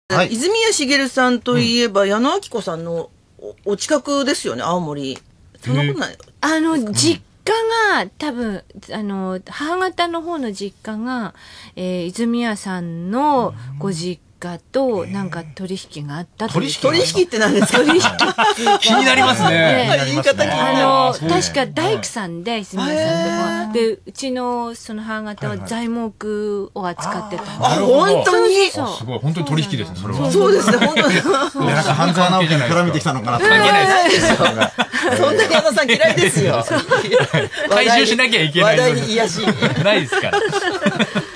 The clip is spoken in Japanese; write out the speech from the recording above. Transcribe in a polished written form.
はい、 泉谷しげるさんといえば、矢野顕子さんのお近くですよね、青森。そんなことない。 実家が多分母方の方の実家が、泉谷さんのご実家となんか取引があったという。 取引って何ですか？取引気になりますね。 言い方気になる。 確か大工さんで泉谷さんとかで、うちのその母方は材木を扱ってた。 本当に。 すごい、本当に取引ですね、それは。 そうですね、本当に。 なんか半沢直樹に絡めてきたのかなと。 関係ないです。 そんなに矢野さん嫌いですよ。 回収しなきゃいけない。 話題に癒やしい。 ないですから。